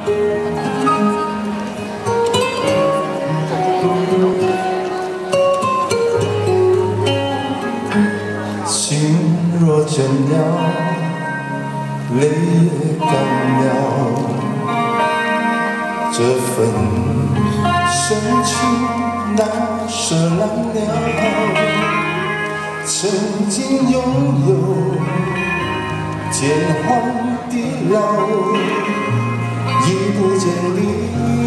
心若倦了，泪也干了，这份深情难舍难了。曾经拥有天荒地老，已不见你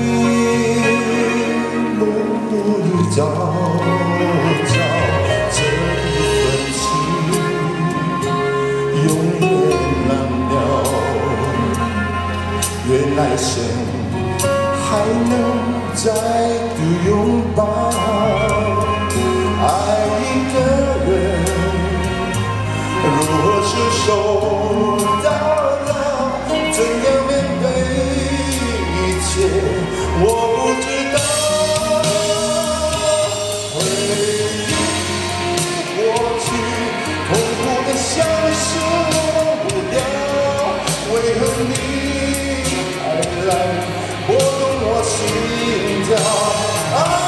暮暮与朝朝。这一份情永远难了，愿来生还能再度拥抱。爱一个人，如何是守到老？怎样面对一切，我不知道。回忆过去，痛苦的相思忘不掉。为何你还来拨动我心跳？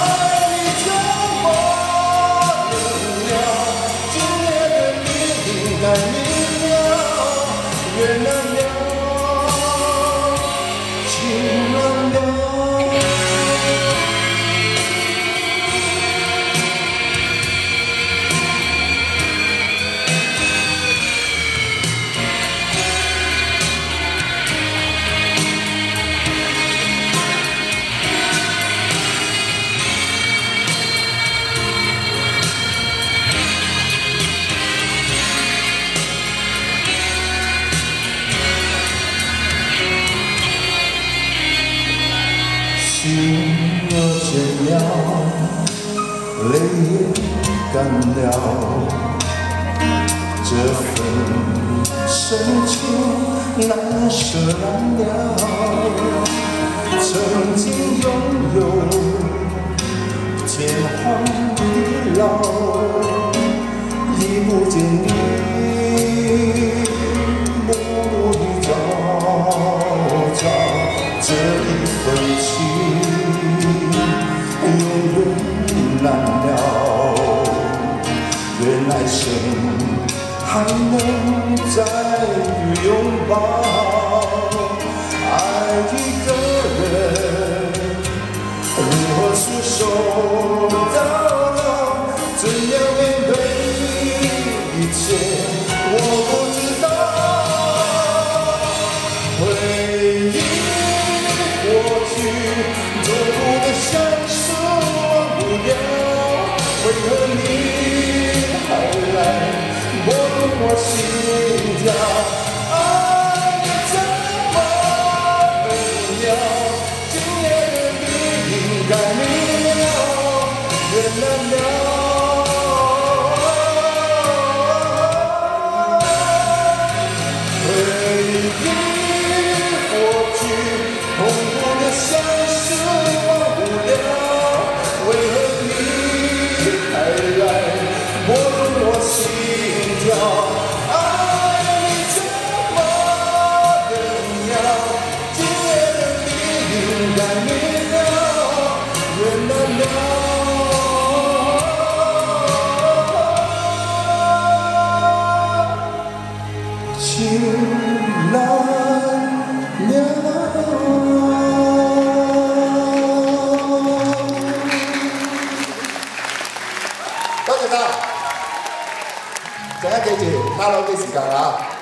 太明了，月难了，情难了。心若倦了，泪也干了，这份深情难舍难了。曾经拥有天荒地老，已不见你暮暮与朝朝。这一份情永远难了，愿来生还能再度拥抱。爱一个人，如何厮守到老？怎样面对一切，我不知道。回忆过去，痛苦的相思忘不掉。为何你还来拨动我心跳？爱怎么能了？今夜的你应该明了，原谅了。回忆过去，痛苦的相思忘不了。为何你还来拨动我心跳？爱怎么能了？今夜的你应该明了，原谅了。情难了。多謝晒，陣間記住，卡拉 OK 時間啊！